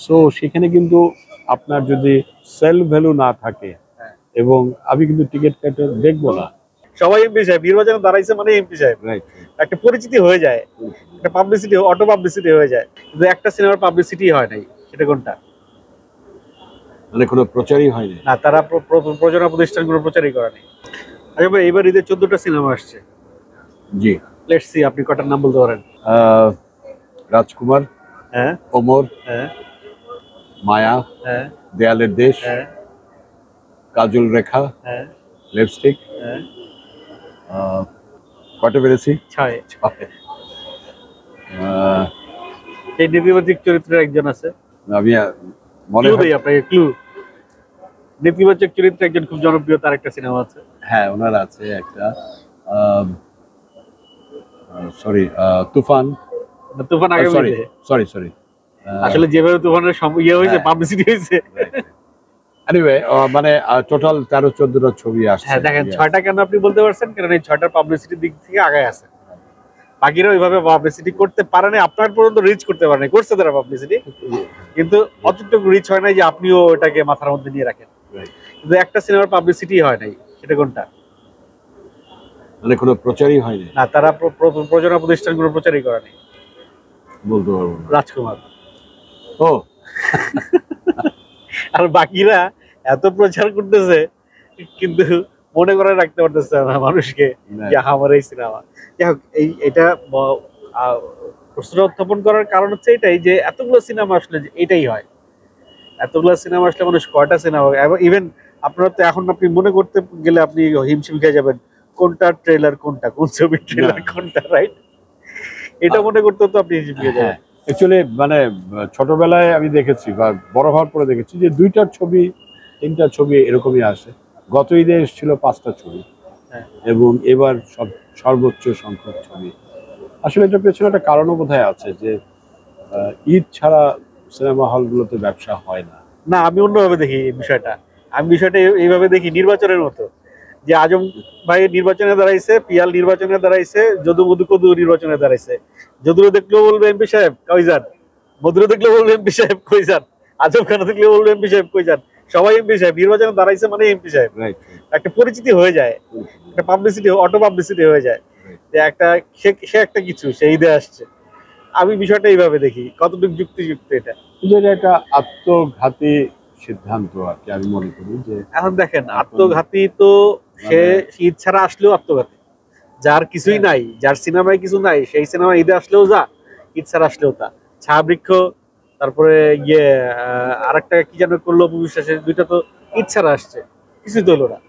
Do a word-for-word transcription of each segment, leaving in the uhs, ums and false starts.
So সেখানে কিন্তু আপনার যদি সেল ভ্যালু না থাকে এবং আমি কিন্তু টিকিট কেটে দেখবো না। সবাই এমপি সাহেব, নির্বাচনে দাঁড়াইছে মানে এমপি সাহেব, রাইট, একটা পরিচিতি হয়ে যায়, একটা পাবলিসিটি, অটো পাবলিসিটি হয়ে যায়। কিন্তু একটা সিনেমার পাবলিসিটি হয় নাই, সেটা কোনটা? মানে কোনো প্রচারই হয়নি না, তারা প্র- প্র- প্রযোজনা প্রতিষ্ঠানগুলো প্রচারই করা নেই। আচ্ছা ভাই, এবার ঈদের চোদ্দটা সিনেমা আসছে, জি। লেটস সি আপনি কটার নাম বলতে পারেন? আহ, রাজকুমার, হ্যাঁ ওমর, হ্যাঁ মায়া, হ্যাঁ দেয়ালের দেশ, হ্যাঁ কাজল রেখা, হ্যাঁ লিপস্টিক, হ্যাঁ কয়টা পেরেছি? ছয়। ছয়। আহ, এই নেতিবাচক চরিত্রের একজন আছে, আমি আহ, মনে ক্লু হয় দেই আপনাকে, ক্লু। নেতিবাচক চরিত্রে একজন খুব জনপ্রিয়, তার একটা সিনেমা আছে। হ্যাঁ ওনার আছে একটা, সরি, তুফান। তুফান আগে সরি বলতে, সরি সরি আসলে যেভাবে তুফানের সম- ইয়ে হয়েছে, পাবলিসিটি হয়েছে। এনিওয়ে মানে টোটাল তেরো চোদ্দটা ছবি আসছে। হ্যাঁ দেখেন, ছয়টা কেন আপনি বলতে পারছেন, কারণ এই ছয়টার পাবলিসিটির দিক থেকে আগায় আছে। বাকিরা ওইভাবে পাবলিসিটি করতে পারে না, আপনার পর্যন্ত রিচ করতে পারে না, করছে তারা পাবলিসিটি, কিন্তু অতটুকু রিচ হয় নাই যে আপনিও ওটাকে মাথার মধ্যে নিয়ে রাখেন। কিন্তু একটা সিনেমার পাবলিসিটি হয় নাই, সেটা কোনটা? মানে কোনো প্রচারই হয়নি। না, তারা প্র- প্র- প্রযোজনা প্রতিষ্ঠানগুলো প্রচারই করে নাই। বলতে পারবো না। রাজকুমার। ও আর বাকিরা এত প্রচার করতেছে কিন্তু মনে করে রাখতে পারতেছে না মানুষকে যে আমার এই সিনেমা। যাই হোক, এই এটা ব- আহ, প্রশ্ন উত্থাপন করার কারণ হচ্ছে এটাই যে এতগুলো সিনেমা আসলে যে এটাই হয়, এতগুলো সিনেমা আসলে মানুষ কয়টা সিনেমা, এবং ইভেন আপনারা তো এখন আপনি মনে করতে গেলে আপনি হিমশিম খেয়ে যাবেন কোনটা ট্রেলার কোনটা, কোন ছবির ট্রেলার কোনটা, রাইট? এটা মনে করতে তো আপনি হিমশিম খেয়ে যাবেন। অ্যাকচুয়ালি মানে ছোটবেলায় আমি দেখেছি বা বড় হওয়ার পরে দেখেছি যে দুইটার ছবি তিনটা ছবি এরকমই আসে। গত ঈদে এসেছিল পাঁচটা ছবি হ্যাঁ। এবং এবার সব সর্বোচ্চ সংখ্যক ছবি। আসলে এটার পেছনে একটা কারণও বোধহয় আছে যে আহ, ঈদ ছাড়া সিনেমা হলগুলোতে ব্যবসা হয় না। না, আমি অন্যভাবে দেখি এই বিষয়টা। আমি বিষয়টা এই- এইভাবে দেখি, নির্বাচনের মতো, যে আজম ভাই নির্বাচনে দাঁড়াইছে, পিয়াল নির্বাচনে দাঁড়াইছে, যদু মধু কদু নির্বাচনে দাঁড়াইছে। যদুরে দেখলেও বলবে এমপি সাহেব কই যান, মধুরে দেখলেও বলবে এমপি সাহেব কই যান, আজম খান দেখলেও বলবে এমপি সাহেব কই যান। সবাই এমপি সাহেব, নির্বাচনে দাঁড়াইছে মানে এমপি সাহেব, রাইট, একটা পরিচিতি হয়ে যায়, একটা পাবলিসিটি, অটো পাবলিসিটি হয়ে যায় যে একটা সে সে একটা কিছু, সে ঈদে আসছে। আমি বিষয়টা এইভাবে দেখি, কতটুকু যুক্তিযুক্ত এটা। কিন্তু এটা একটা আত্মঘাতী সিদ্ধান্ত আর কি, আমি মনে করি যে এখন দেখেন, আত্মঘাতী তো সে ঈদ ছাড়া আসলেও আত্মঘাতী, যার কিছুই নাই, যার সিনেমায় কিছু নাই, সেই সিনেমা ঈদে আসলেও যা, ঈদ ছাড়া আসলেও তা। ছায়াবৃক্ষ, তারপরে ইয়ে আর একটা কি যেন করলো অপু বিশ্বাসের, দুইটা তো ঈদ ছাড়া আসছে, কিছুই তো হলো না।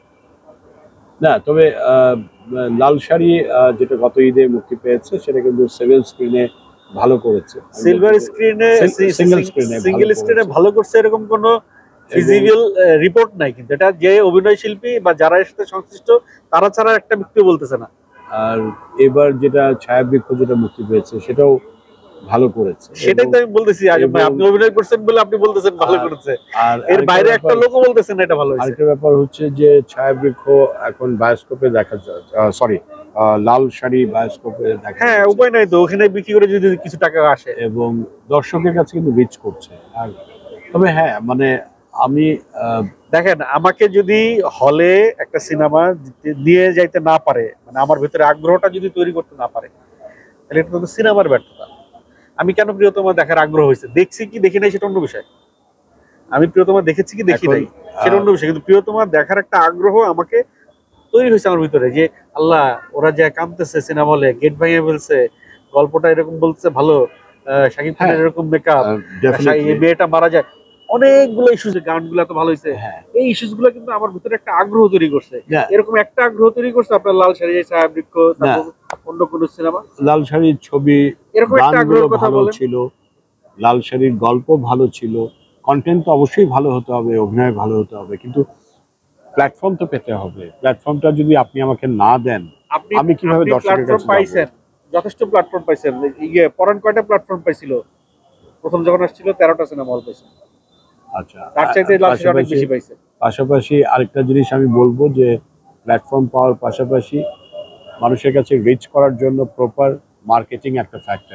না তবে আহ, লাল শাড়ি আহ, যেটা গত ঈদে মুক্তি পেয়েছে সেটা কিন্তু সেভেন স্ক্রিনে ভালো করেছে। সিলভার স্ক্রিনে, সিঙ্গেল স্ক্রিনে সিঙ্গেল স্ক্রিনে ভালো করছে এরকম কোনো ফিজিবল রিপোর্ট নাই, কিন্তু এটা যে অভিনয় শিল্পী বা যারা এর সাথে সংশ্লিষ্ট তারা ছাড়া একটা ব্যক্তি বলতেছে না। আর এবার যেটা ছায়াবৃক্ষ যেটা মুক্তি পেয়েছে সেটাও ভালো করেছে, সেটাই তো আমি বলতেছি। আজম ভাই, আপনি অভিনয় করছেন বলে আপনি বলতেছেন ভালো করেছে, আর এর বাইরে একটা লোকও বলতেছেন এটা ভালো হয়েছে। আরেকটা ব্যাপার হচ্ছে যে ছায়াবৃক্ষ এখন বায়োস্কোপে দেখা যায়, সরি লাল শাড়ি বায়োস্কোপে দেখা, হ্যাঁ উপায় নাই তো, ওখানে বিক্রি করে যদি কিছু টাকা আসে, এবং দর্শকের কাছে কিন্তু রিচ করছে। আর তবে হ্যাঁ মানে আমি দেখেন, আমাকে যদি হলে একটা সিনেমা নিয়ে যাইতে না পারে, মানে আমার ভিতরে আগ্রহটা যদি তৈরি করতে না পারে, তাহলে এটা তো সিনেমার ব্যর্থতা। আমি কেন প্রিয়তমা দেখার আগ্রহ হয়েছে, দেখছি কি দেখি নাই সেটা অন্য বিষয়, আমি প্রিয়তমা দেখেছি কি দেখি নাই সেটা অন্য বিষয়, কিন্তু প্রিয়তমা দেখার একটা আগ্রহ আমাকে তৈরি হয়েছে আমার ভিতরে, যে আল্লাহ ওরা যা কামতেছে সিনেমা হলে, গেট ভেঙে ফেলছে, গল্পটা এরকম বলছে ভালো, শাকিব খানের এরকম মেকআপ, এই মেয়েটা মারা যায়, অনেকগুলো ইস্যুস, গানগুলো তো ভালো হয়েছে, এই ইস্যুস গুলো কিন্তু আমার ভিতরে একটা আগ্রহ তৈরি করছে। এরকম একটা আগ্রহ তৈরি করছে আপনার লাল শাড়ি, ছায়াবৃক্ষ, তারপর অন্য কোন সিনেমা? লাল শাড়ির ছবি, এরকম একটা আগ্রহের কথা ভালো ছিল, লাল শাড়ির গল্প ভালো ছিল, কন্টেন্ট তো অবশ্যই ভালো হতে হবে, অভিনয় ভালো হতে হবে, কিন্তু প্ল্যাটফর্ম তো পেতে হবে। প্ল্যাটফর্মটা যদি আপনি আমাকে না দেন, আমি কিভাবে দর্শকের কাছে পাইছেন? যথেষ্ট প্ল্যাটফর্ম পাইছেন। ইয়ে পরান কয়টা প্ল্যাটফর্ম পাইছিল? প্রথম যখন আসছিল তেরোটা সিনেমা হল পাইছে। আচ্ছা, তার চাইতে লাল শাড়ি অনেক বেশি পাইছে। পাশাপাশি আরেকটা জিনিস আমি বলবো যে প্ল্যাটফর্ম পাওয়ার পাশাপাশি মানুষের কাছে রিচ করার জন্য প্রপার মার্কেটিং একটা ফ্যাক্টর,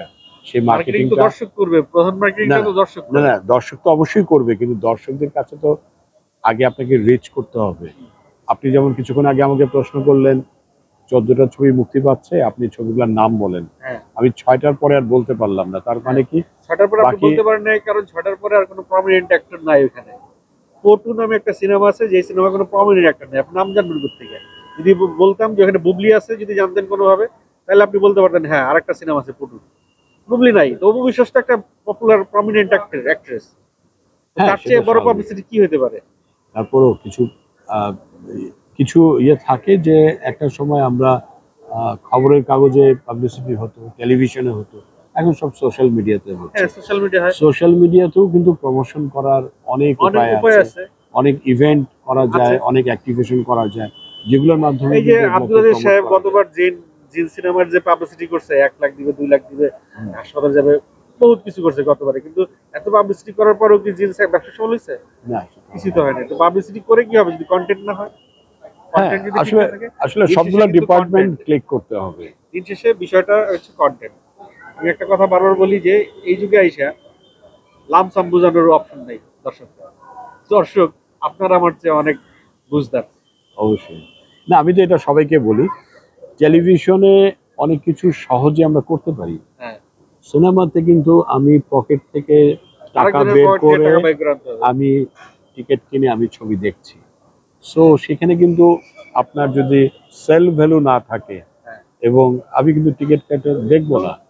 সেই মার্কেটিং তো মার্কেটিংটা দর্শক করবে, প্রধান মার্কেটিংটা না, তো দর্শক না করবে। না দর্শক তো অবশ্যই করবে, কিন্তু দর্শকদের কাছে তো আগে আপনাকে রিচ করতে হবে। আপনি যেমন কিছুক্ষণ আগে আমাকে প্রশ্ন করলেন চোদ্দটা ছবি মুক্তি পাচ্ছে, আপনি ছবিগুলোর নাম বলেন। হ্যাঁ, আমি ছয়টার পরে আর বলতে পারলাম না, তার মানে কি ছটার পরে আপনি বাকি বলতে পারেন নাই, কারণ ছটার পরে আর কোনো প্রমিনেন্ট অ্যাক্টর নাই ওখানে। পটু নামে একটা সিনেমা আছে, যে সিনেমা কোনো প্রমিনেন্ট অ্যাক্টর নাই, আপনি নাম জানবেন কোথেকে? যদি ব- বলতাম যে ওখানে বুবলি আছে, যদি জানতেন কোনোভাবে, তাহলে আপনি বলতে পারতেন হ্যাঁ আরেকটা সিনেমা আছে পটু। বুবলি নাই তো, অপু বিশ্বাস তো একটা পপুলার প্রমিনেন্ট অ্যাক্টর অ্যাক্ট্রেস, হ্যাঁ তার সেটা চেয়ে বড় স্বাভাবিক। পাবলিসিটি কি হতে পারে? তারপরেও কিছু আহ, কিছু ইয়ে থাকে যে একটা সময় আমরা আহ, খবরের কাগজে পাবলিসিটি হতো, টেলিভিশনে হতো, এখন সব সোশ্যাল মিডিয়াতে হচ্ছে। হ্যাঁ, সোশ্যাল মিডিয়া হয়, সোশ্যাল মিডিয়াতেও কিন্তু প্রমোশন করার অনেক অনেক উপায় উপায় আছে, আছে। অনেক ইভেন্ট করা আছে, যায়, অনেক অ্যাক্টিভেশন করা যায়, যেগুলোর মাধ্যমে এই যে কিন্তু আব্দুল এগুলোকে আজিজ প্রমোট সাহেব করা যায়। গতবার জিন জিন সিনেমার যে পাবলিসিটি করছে, এক লাখ দিবে, দুই লাখ দিবে, হুম। হাসপাতাল যাবে, বহুত কিছু করছে গতবারে, কিন্তু এত পাবলিসিটি করার পরেও কি জিন সাহেব ব্যবসা সফল হয়েছে? না, কিছু তো হয় না। তো পাবলিসিটি করে কি হবে যদি কন্টেন্ট না হয়? হ্যাঁ কন্টেন্ট যদি ঠিক আসলে না থাকে, আসলে দিন শেষে সবগুলো কিন্তু ডিপার্টমেন্ট কন্টেন্ট, ক্লিক করতে হবে। দিন শেষে বিষয়টা হচ্ছে কন্টেন্ট। আমি একটা কথা বারবার বলি যে এই যুগে আইসা লামসাম বোঝানোর অপশন নেই দর্শক। দর্শক আপনার আমার চেয়ে অনেক বুঝদার। অবশ্যই। না আমি তো এটা সবাইকে বলি, টেলিভিশনে অনেক কিছু সহজে আমরা করতে পারি, হ্যাঁ, সিনেমাতে কিন্তু আমি পকেট থেকে টাকা আরেকজনের বের পকেট থেকে করে টাকা বাই করে আনতে হবে। আমি টিকিট কিনে আমি ছবি দেখছি। সো সেখানে কিন্তু আপনার যদি সেল ভ্যালু না থাকে হ্যাঁ, এবং আমি কিন্তু টিকিট কেটে দেখবো না,